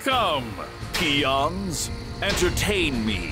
Come, peons, entertain me.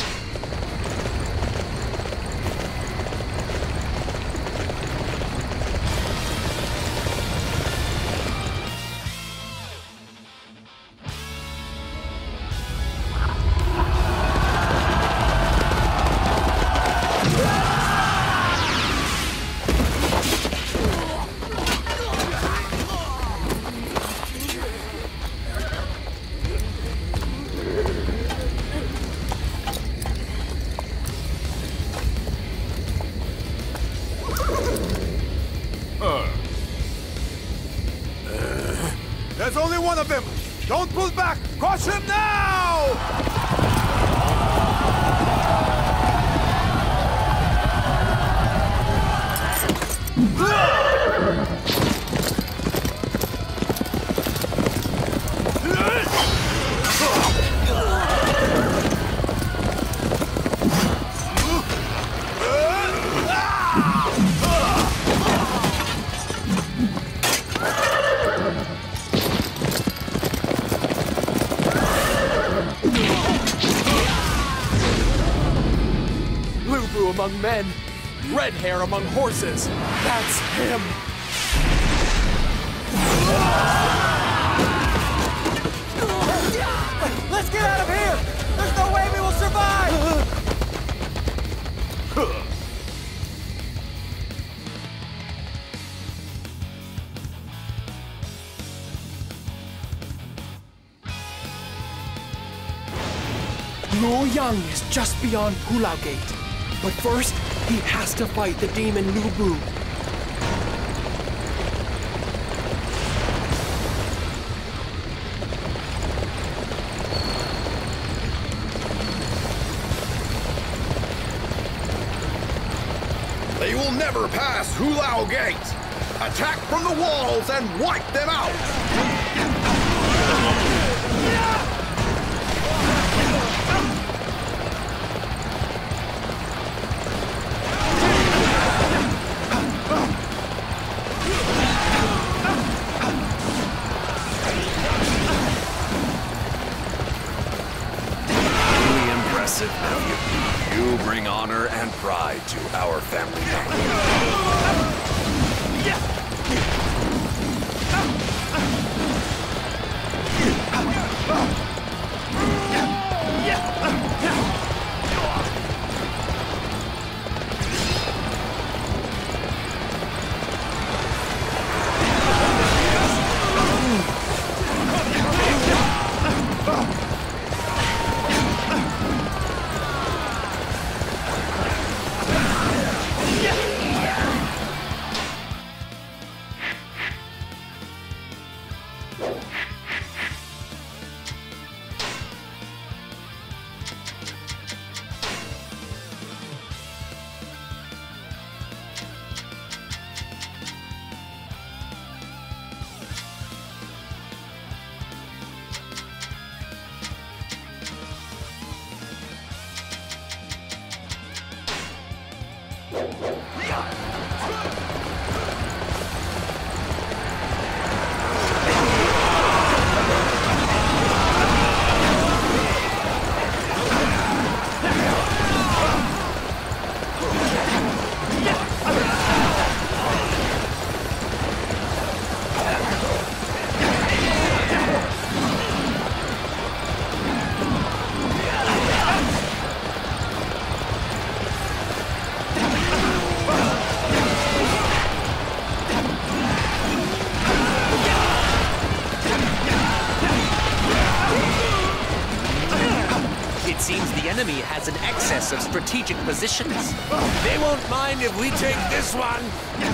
There's only one of them! Don't pull back! Crush him now! Lu Bu among men, red hair among horses. That's him. Let's get out of here! There's no way we will survive! Luo Yang is just beyond Hulao Gate. But first, he has to fight the demon Lu Bu. They will never pass Hulao Gate! Attack from the walls and wipe them out! Truly impressive, nephew. You bring honor and pride to our family name. It seems the enemy has an excess of strategic positions. They won't mind if we take this one.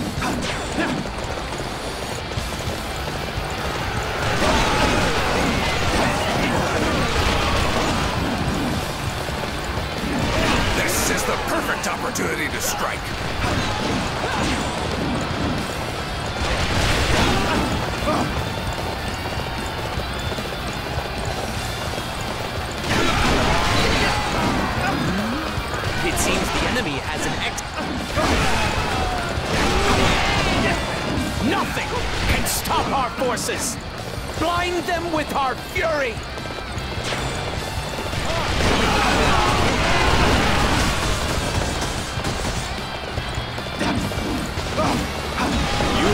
This is the perfect opportunity to strike. It seems the enemy has an Nothing can stop our forces! Blind them with our fury!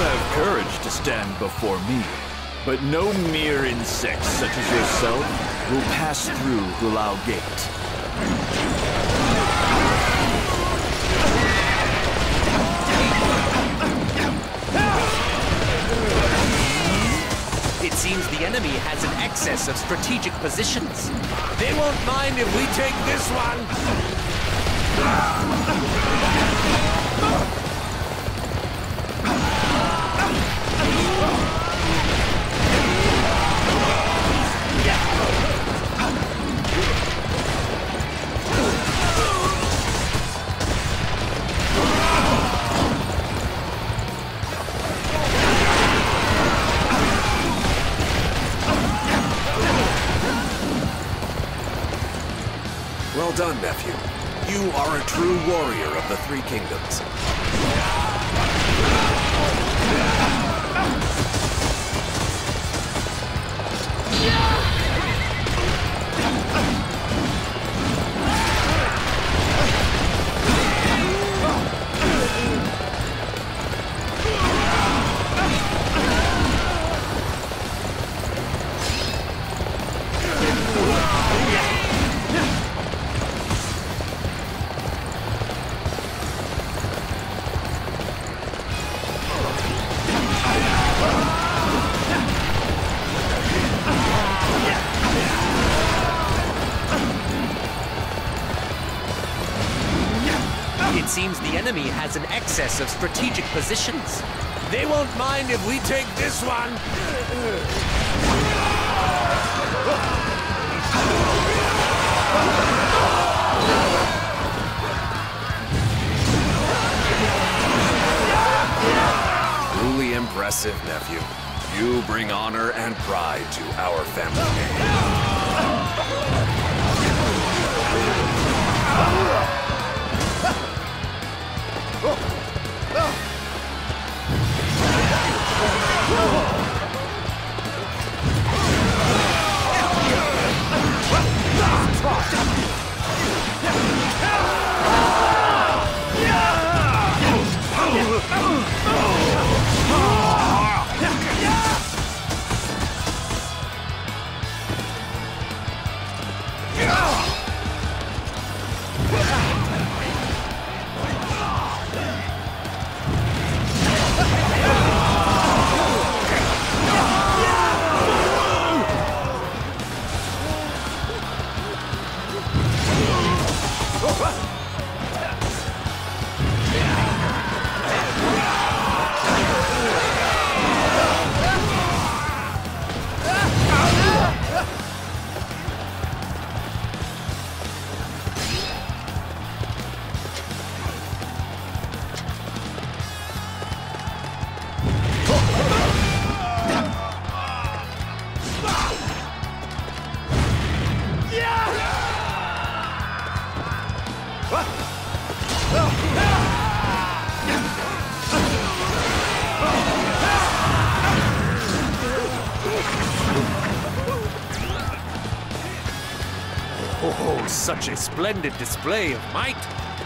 have courage to stand before me, but no mere insects such as yourself will pass through Hulao Gate. It seems the enemy has an excess of strategic positions. They won't mind if we take this one. Well done, nephew. You are a true warrior of the Three Kingdoms. It seems the enemy has an excess of strategic positions. They won't mind if we take this one. Truly impressive, nephew. You bring honor and pride to our family name. Oh, such a splendid display of might.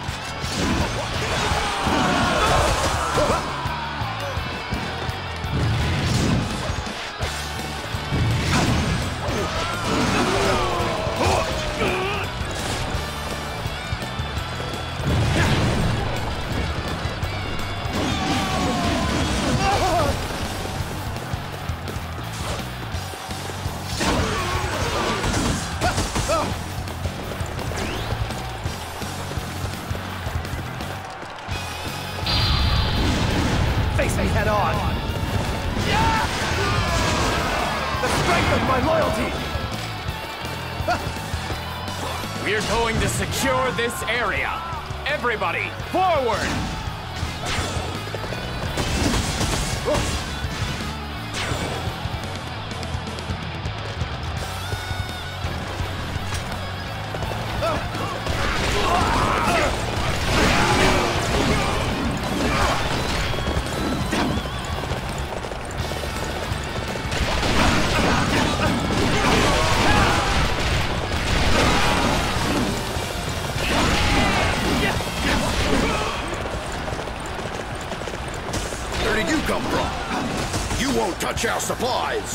Face me head on! The strength of my loyalty! We're going to secure this area. Everybody, forward! You won't touch our supplies!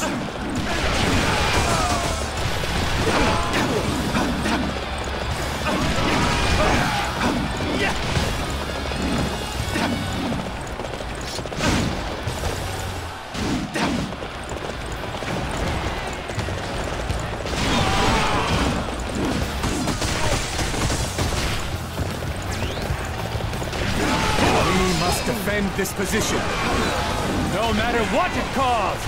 We must defend this position, no matter what it costs!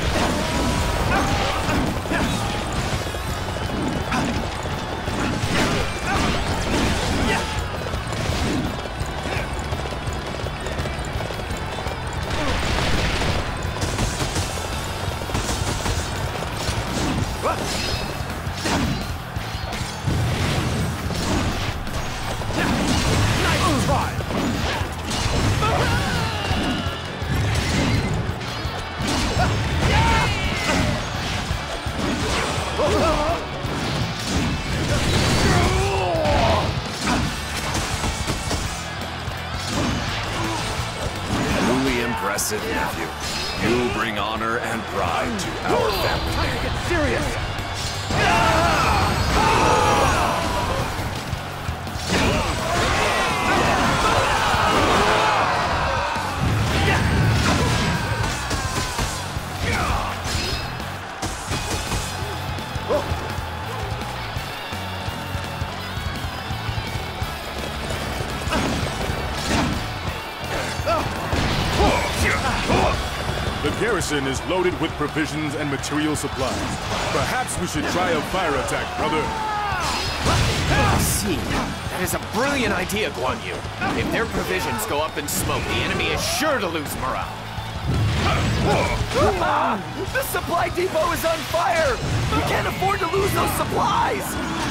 Impressive, nephew. You bring honor and pride to our family. Get serious! The garrison is loaded with provisions and material supplies. Perhaps we should try a fire attack, brother. See, that is a brilliant idea, Guan Yu. If their provisions go up in smoke, the enemy is sure to lose morale. The supply depot is on fire! We can't afford to lose those supplies!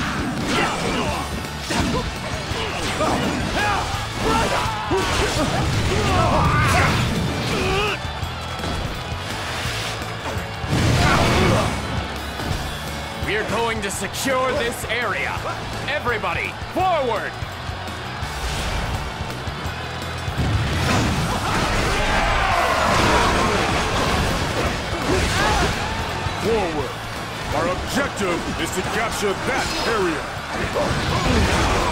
We're going to secure this area. Everybody, forward! Forward! Our objective is to capture that area!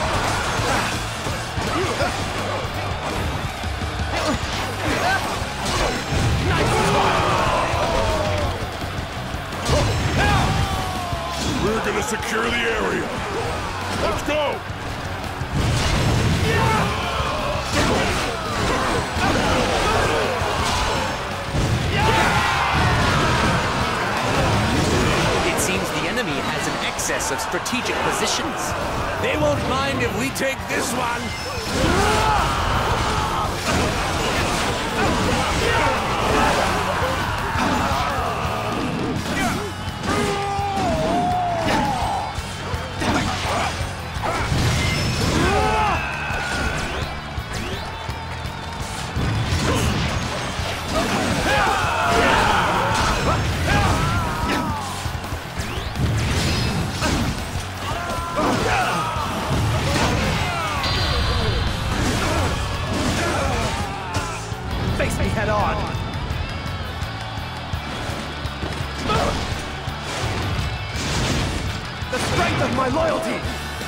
We're gonna secure the area! Let's go! It seems the enemy has an excess of strategic positions. They won't mind if we take this one. Face me head on! The strength of my loyalty!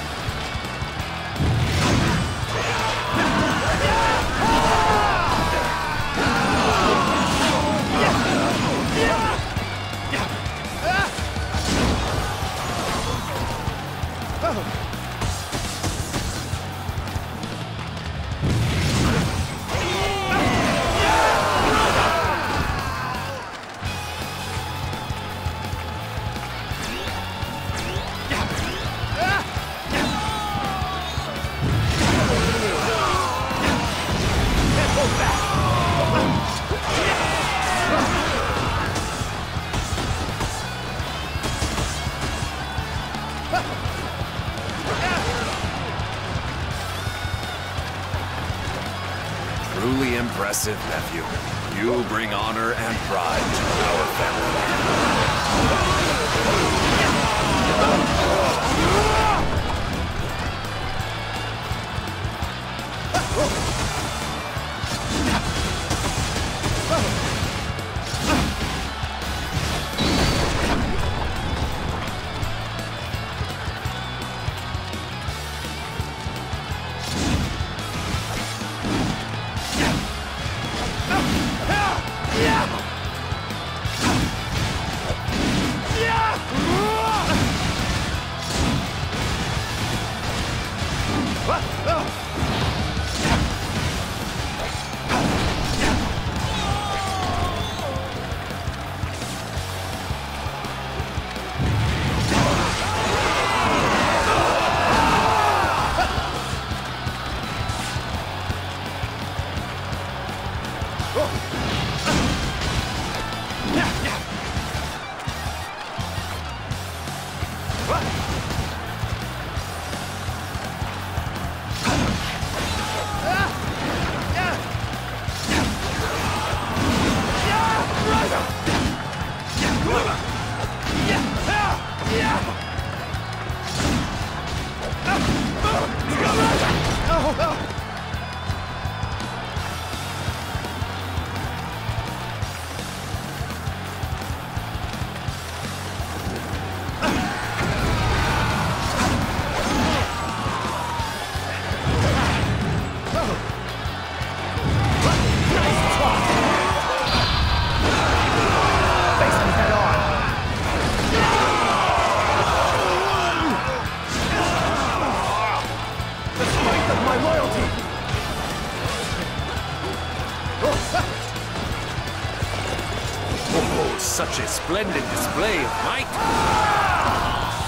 Truly impressive, nephew. You bring honor and pride to our family. such a splendid display of might.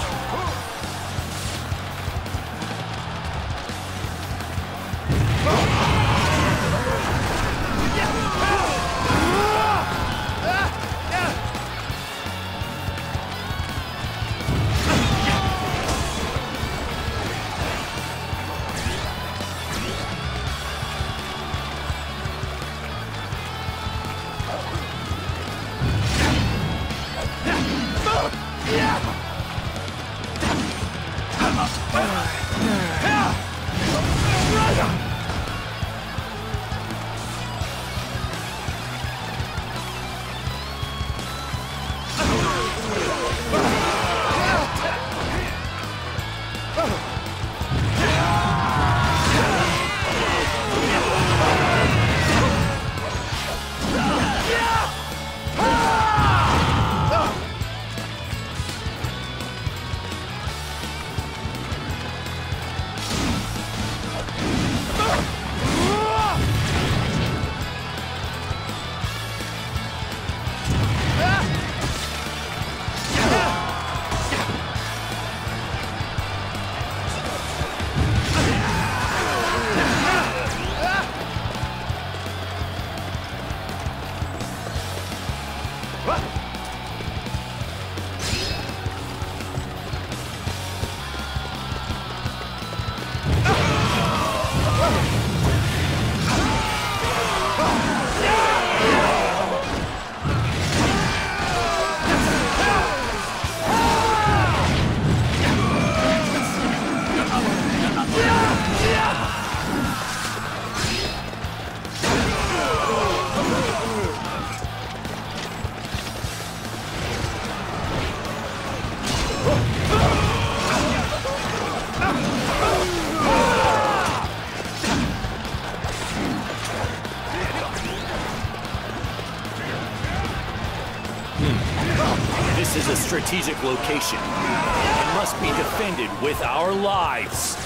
This is a strategic location. It must be defended with our lives.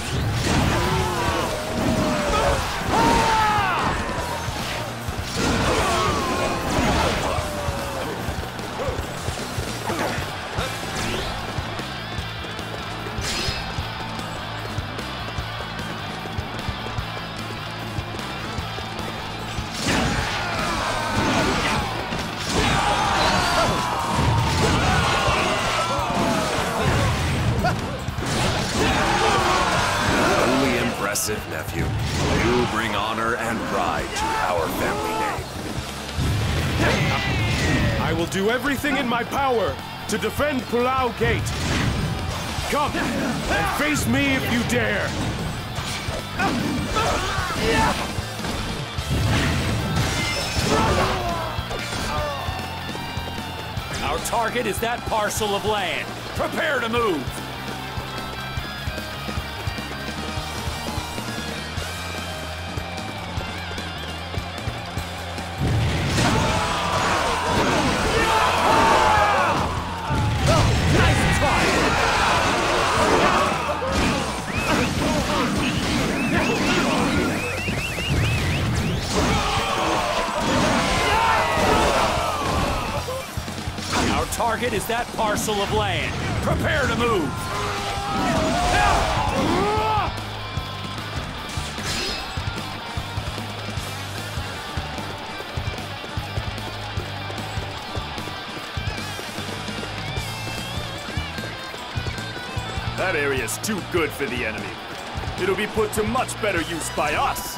Impressive, nephew. You bring honor and pride to our family name. I will do everything in my power to defend Pulau Gate. Come and face me if you dare. Our target is that parcel of land. Prepare to move. Target is that parcel of land. Prepare to move. That area's too good for the enemy. It'll be put to much better use by us.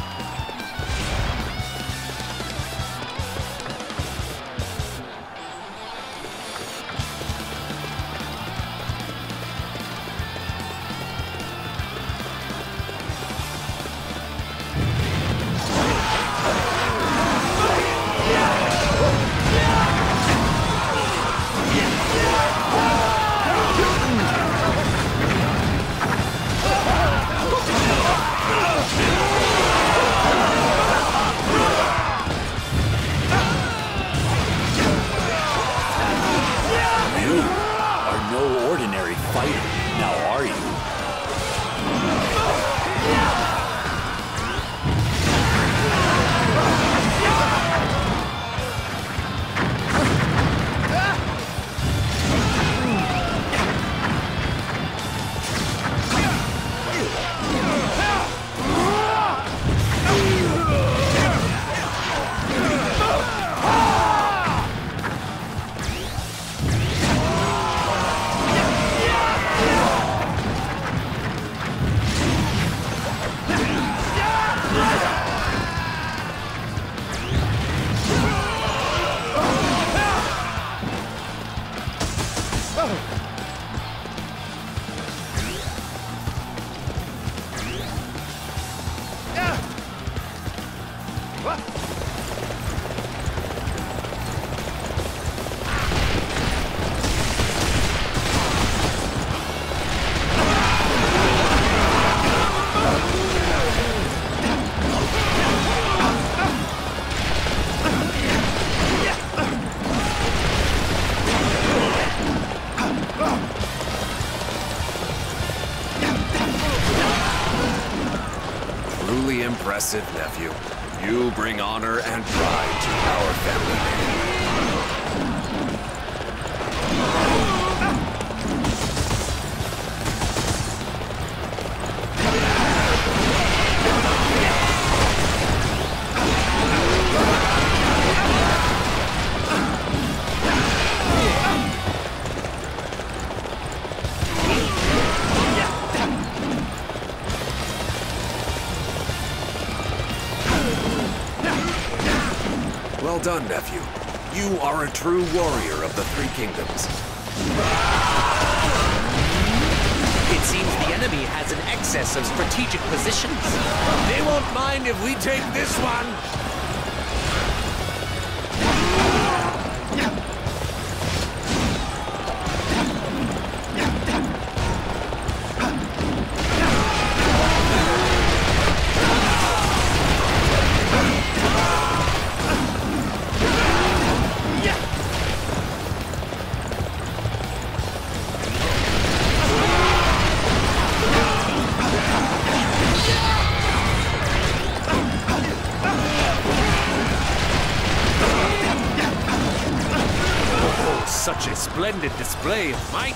impressive, nephew. You bring honor and pride to our family name. Well done, nephew. You are a true warrior of the Three Kingdoms. It seems the enemy has an excess of strategic positions. They won't mind if we take this one. Such a splendid display of might.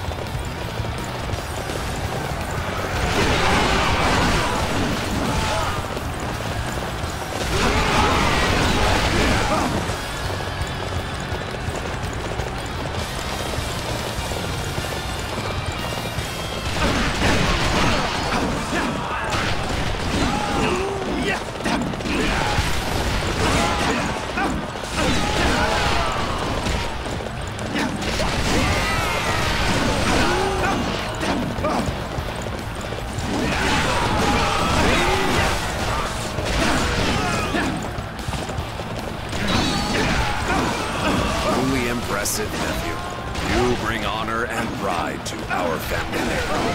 Impressive, nephew. You bring honor and pride to our family name.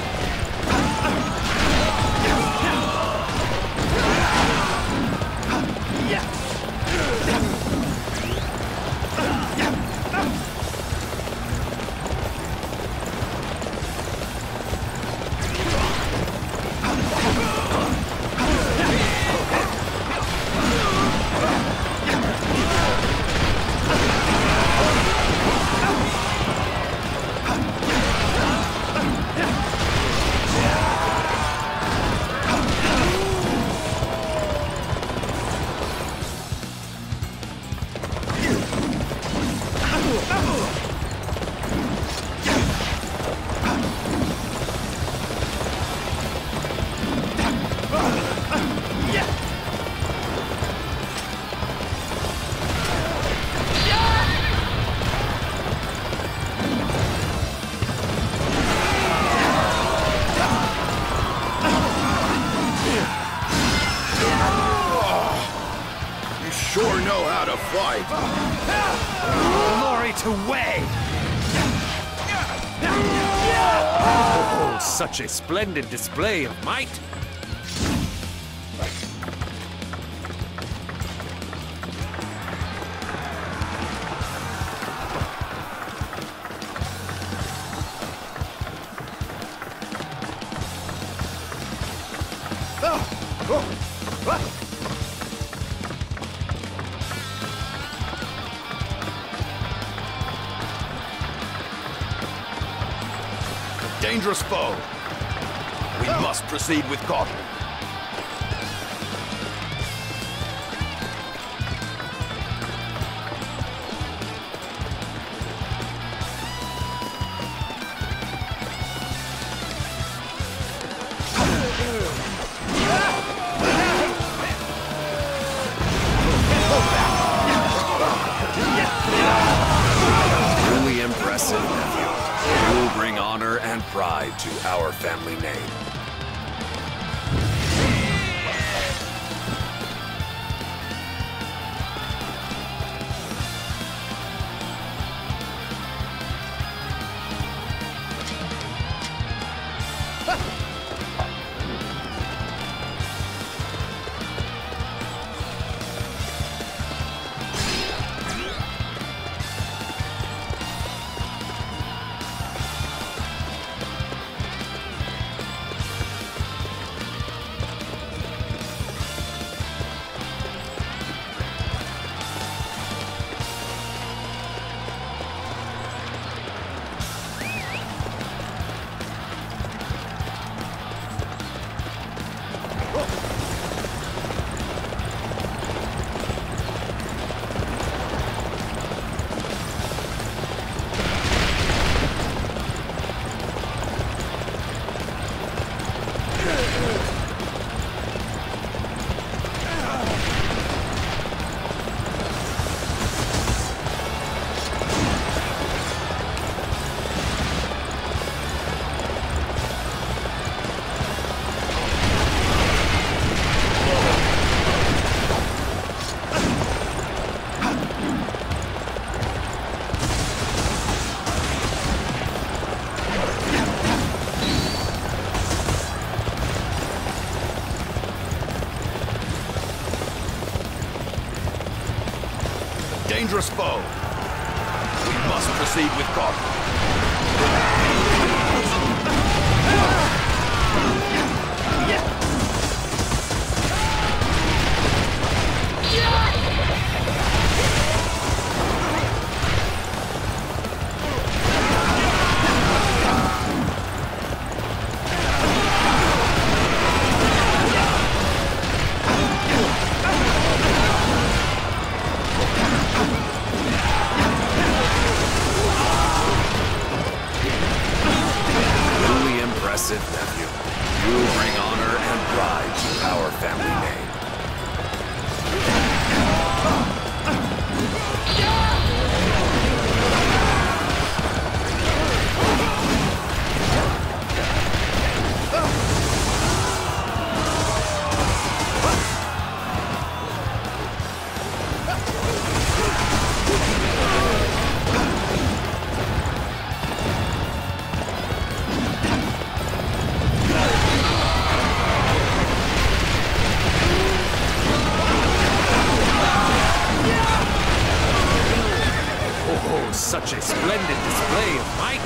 Sure know how to fight. Glory to Wei! Oh, such a splendid display of might. Dangerous foe. We must proceed with caution. Truly impressive, nephew. You bring honor and pride to our family name. dangerous foe. We must proceed with caution. Impressive, nephew. You bring honor and pride to our family name. Such a splendid display of might!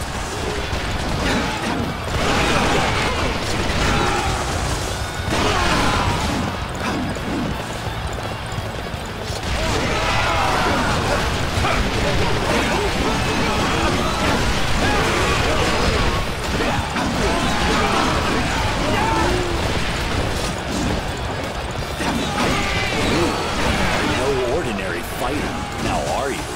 You're no ordinary fighter, now are you?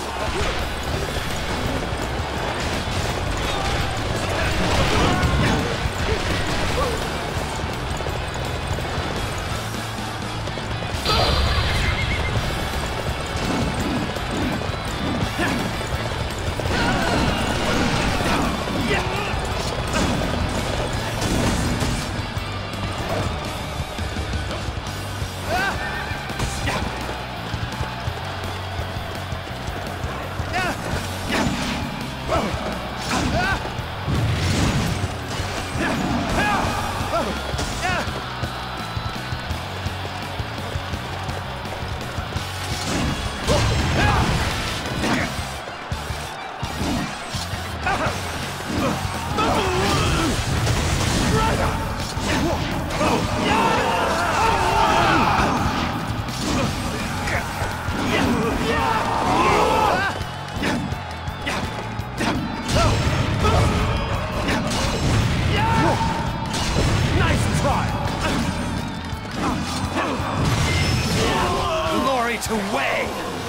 Glory to Wei!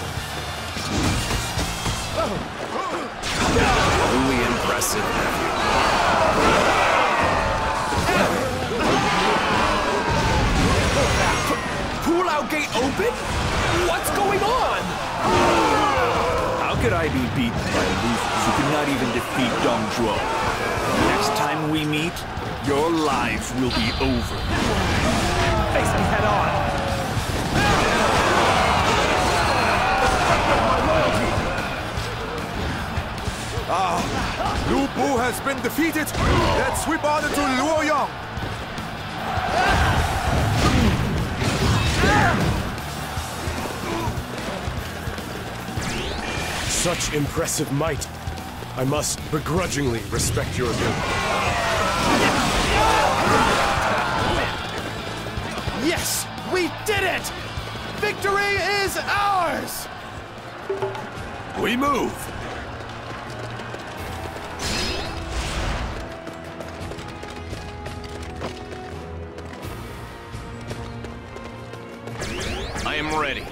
Truly impressive, nephew. Hulao Gate open? What's going on? How could I be beaten by losers who could not even defeat Dong Zhuo? Next time we meet, your lives will be over. Face me head on. Lu Bu has been defeated. Let's sweep on into Luoyang. Such impressive might. I must begrudgingly respect your ability. Yes, we did it! Victory is ours! We move. I am ready.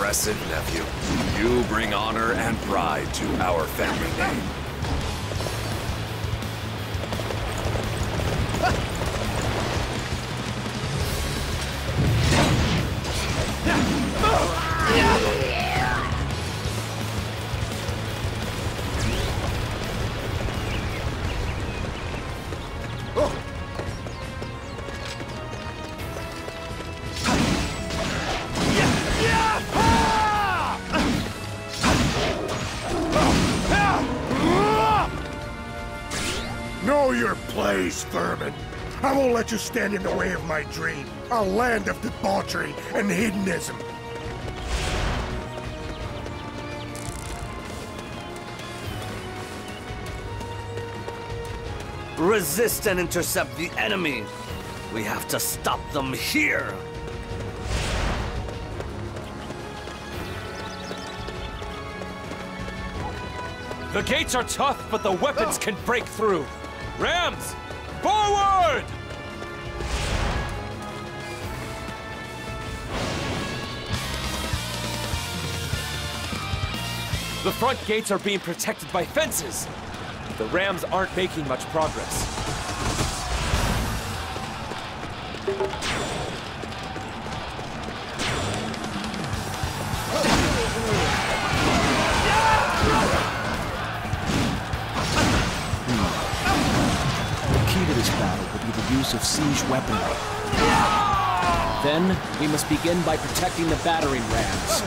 impressive, nephew. You bring honor and pride to our family name. Know your place, vermin. I won't let you stand in the way of my dream. A land of debauchery and hedonism. Resist and intercept the enemy. We have to stop them here. The gates are tough, but the weapons can break through. Rams, forward! The front gates are being protected by fences. The Rams aren't making much progress. The key to this battle will be the use of siege weaponry. Then, we must begin by protecting the battering rams.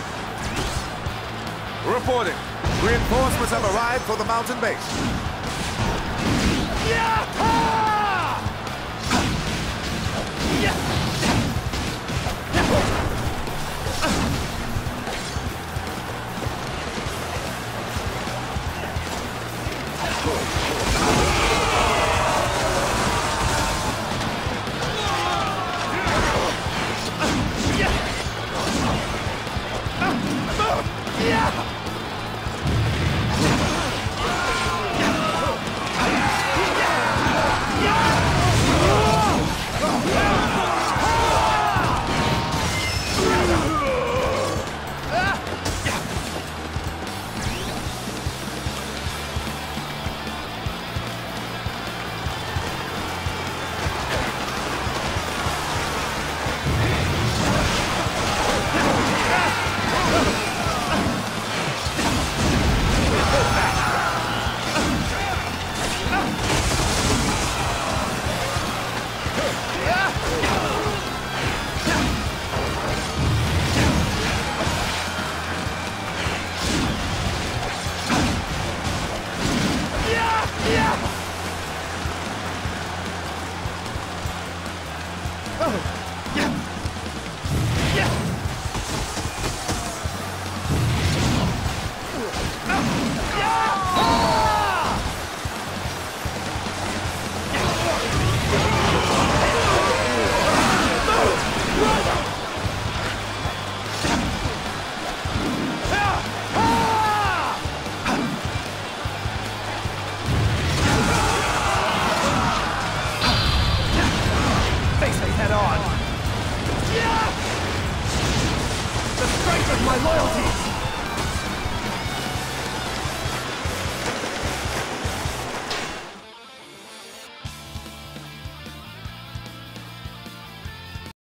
Reporting. Reinforcements have arrived for the mountain base. The strength of my loyalty!